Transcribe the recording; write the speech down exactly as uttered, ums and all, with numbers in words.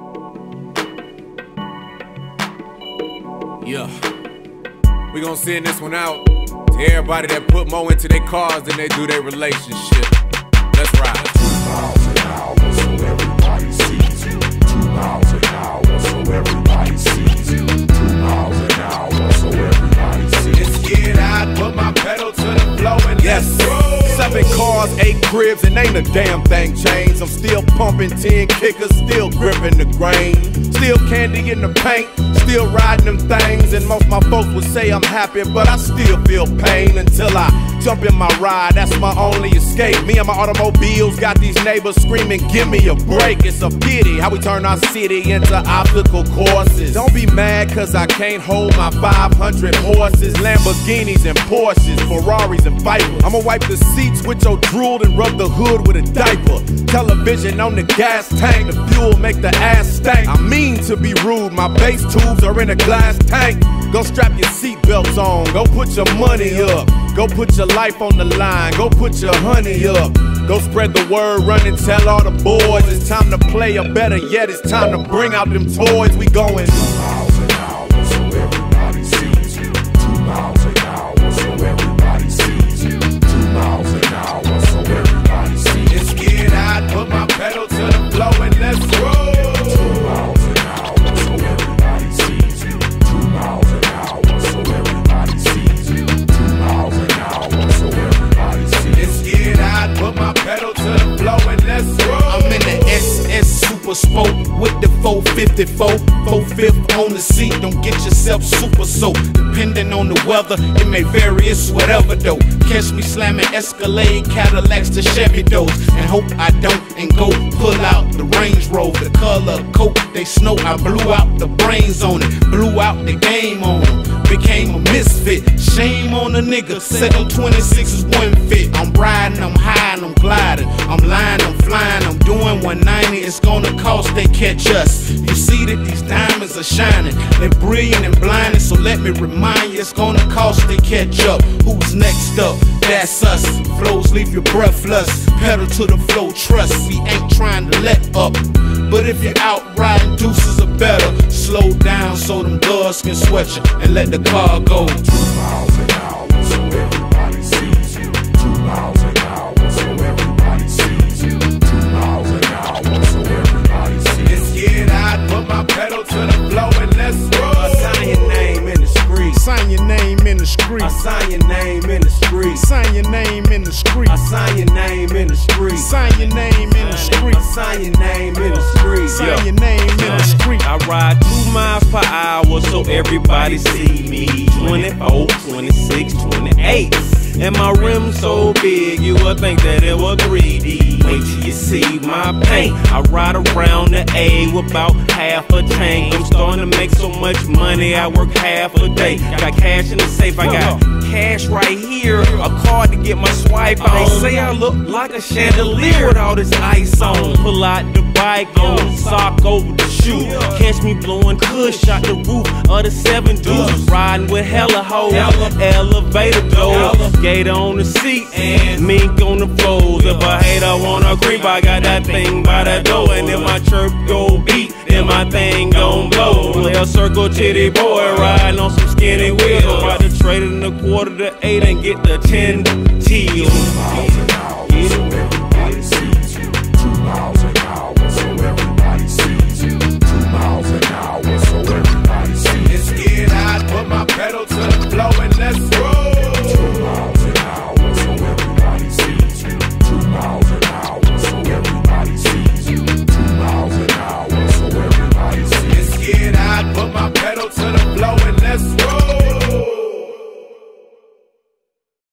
Yeah, we gon' send this one out to everybody that put more into their cars than they do their relationship. Let's ride. Two miles an hour, so everybody sees you. Two miles an hour, so everybody sees you. Two miles an hour, so everybody sees you. Let's get out, put my pedal to the floor and yes, go. Seven cars, eight cribs, and ain't a damn thing changed. I'm still pumping ten kickers, still gripping the grain. Still candy in the paint, still riding them things. And most my folks would say I'm happy, but I still feel pain until I jump in my ride. That's my only escape. Me and my automobiles got these neighbors screaming, give me a break. It's a pity how we turn our city into obstacle courses. Don't be mad cause I can't hold my five hundred horses. Lamborghinis and Porsches, Ferraris and Vipers. I'ma wipe the seats with your drool and rub the hood with a diaper. Television on the gas tank, the fuel make the ass stank. I mean to be rude, my bass tubes are in a glass tank. Go strap your seatbelts on, go put your money up. Go put your life on the line, go put your honey up. Go spread the word, run and tell all the boys. It's time to play, or better yet, it's time to bring out them toys. We going two miles an hour, so everybody sees you. Two miles an hour, so everybody sees you. Two miles an hour, so everybody sees you. Let's get out, put my pedal to the floor and let's roll. Two miles an hour, so everybody sees you. Two miles an hour, so everybody sees you. Two miles an hour, so everybody sees you. Let's get out, put my pedal to the floor and let's roll. I'm in the S S Super Sport with the four fifty-four, four fifth on the seat. Don't get yourself super soaked. Depending on the weather, it may vary, it's whatever though. Catch me slamming Escalade, Cadillacs to Chevy doors, and hope I don't and go pull out the Range Rover. The color coke, they snow, I blew out the brains on it, blew out the game on them. Became a misfit, shame on a nigga. Said them twenty-sixes wouldn't fit. I'm riding, I'm high, and I'm gliding. I'm lying, I'm flying, I'm doing one ninety. It's gonna cost they catch us. You see that these diamonds are shining, they're brilliant and blinding. So let me remind you, it's gonna cost they catch up. Who's next up? That's us. Flows leave you breathless. Pedal to the flow, trust. We ain't trying to let up. But if you're out riding, deuces are better. Slow down so them doors can sweat you and let the car go. Two miles an hour, so everybody sees you. Two miles an hour, so everybody sees you. Two miles an hour, so everybody sees you. Let's get out, put my pedal to the floor and let's roll. I sign your name in the street. Sign your name in the street. I sign your name in the street. Sign your name in the street. I sign your name in the street. Sign your name in the street. I sign your name in the street. Sign your name in the street. I ride two miles per hour so everybody see me. twenty-four, twenty-six, twenty-eight. And my rim so big you would think that it was three D. Wait till you see my paint. I ride around the A with about half a tank. I'm starting to make so much money I work half a day. Got cash in the safe, I got cash right here. A card to get my swipe on. They say I look like a chandelier with all this ice on. Pull out the bike, go sock over the shoe. Catch me blowing kush out the roof of the seven dudes. Riding with hella hoes, elevator door, gator on the seat, and mink on the floors. If a hater wanna creep, I got that thing by the door. And if my chirp go beat, then my thing gon' blow. Play a circle titty boy, riding on some skinny wheels. About to trade in a quarter to eight and get the ten teals. Two miles an hour.